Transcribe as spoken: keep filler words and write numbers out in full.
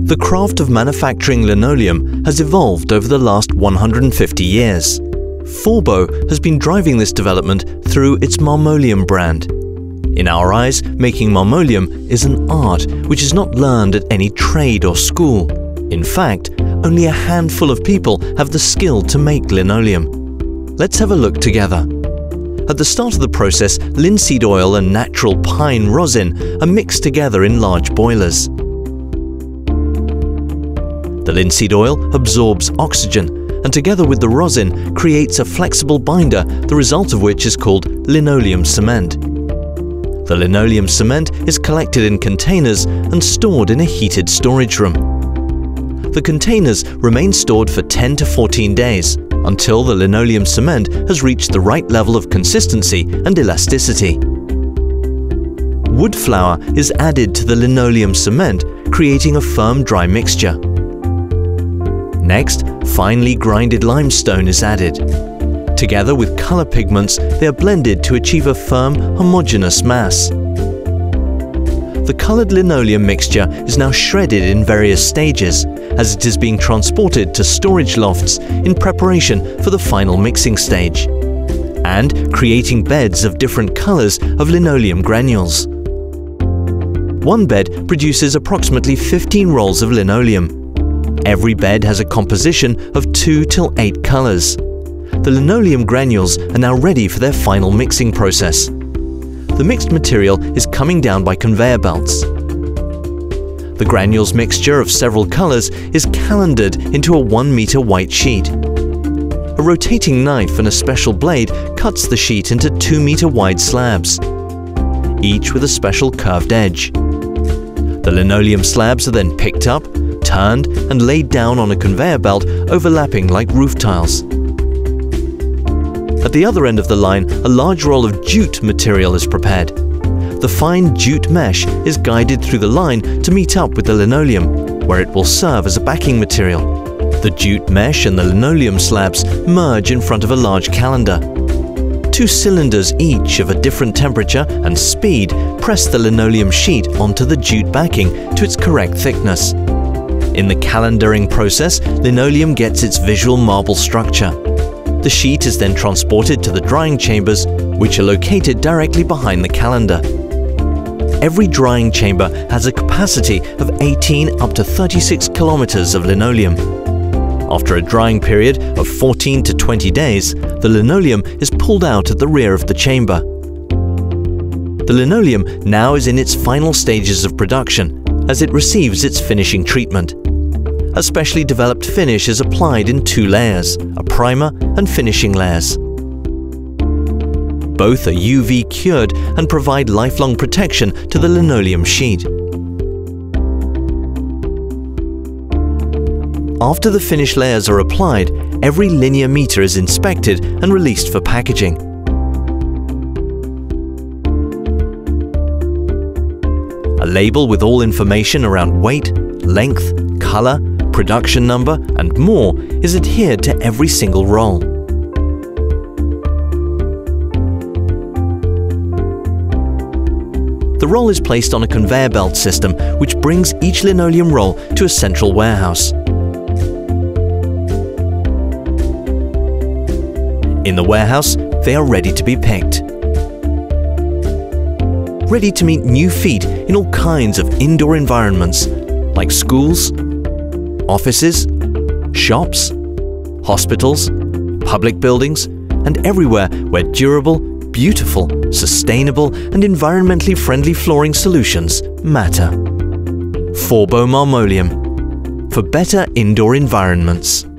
The craft of manufacturing linoleum has evolved over the last one hundred fifty years. Forbo has been driving this development through its Marmoleum brand. In our eyes, making marmoleum is an art which is not learned at any trade or school. In fact, only a handful of people have the skill to make linoleum. Let's have a look together. At the start of the process, linseed oil and natural pine rosin are mixed together in large boilers. The linseed oil absorbs oxygen and together with the rosin creates a flexible binder, the result of which is called linoleum cement. The linoleum cement is collected in containers and stored in a heated storage room. The containers remain stored for ten to fourteen days until the linoleum cement has reached the right level of consistency and elasticity. Wood flour is added to the linoleum cement, creating a firm dry mixture. Next, finely grinded limestone is added. Together with color pigments, they are blended to achieve a firm, homogeneous mass. The colored linoleum mixture is now shredded in various stages, as it is being transported to storage lofts in preparation for the final mixing stage, and creating beds of different colors of linoleum granules. One bed produces approximately fifteen rolls of linoleum. Every bed has a composition of two till eight colors. The linoleum granules are now ready for their final mixing process. The mixed material is coming down by conveyor belts. The granules mixture of several colors is calendared into a one meter white sheet. A rotating knife and a special blade cuts the sheet into two meter wide slabs, each with a special curved edge. The linoleum slabs are then picked up, turned and laid down on a conveyor belt overlapping like roof tiles. At the other end of the line, a large roll of jute material is prepared. The fine jute mesh is guided through the line to meet up with the linoleum, where it will serve as a backing material. The jute mesh and the linoleum slabs merge in front of a large calender. Two cylinders, each of a different temperature and speed, press the linoleum sheet onto the jute backing to its correct thickness. In the calendering process, linoleum gets its visual marble structure. The sheet is then transported to the drying chambers, which are located directly behind the calender. Every drying chamber has a capacity of eighteen up to thirty-six kilometers of linoleum. After a drying period of fourteen to twenty days, the linoleum is pulled out at the rear of the chamber. The linoleum now is in its final stages of production as it receives its finishing treatment. A specially developed finish is applied in two layers, a primer and finishing layers. Both are U V cured and provide lifelong protection to the linoleum sheet. After the finish layers are applied, every linear meter is inspected and released for packaging. A label with all information around weight, length, color, production number, and more is adhered to every single roll. The roll is placed on a conveyor belt system which brings each linoleum roll to a central warehouse. In the warehouse, they are ready to be picked. Ready to meet new feet in all kinds of indoor environments like schools, offices, shops, hospitals, public buildings, and everywhere where durable, beautiful, sustainable, and environmentally friendly flooring solutions matter. Forbo Marmoleum, for better indoor environments.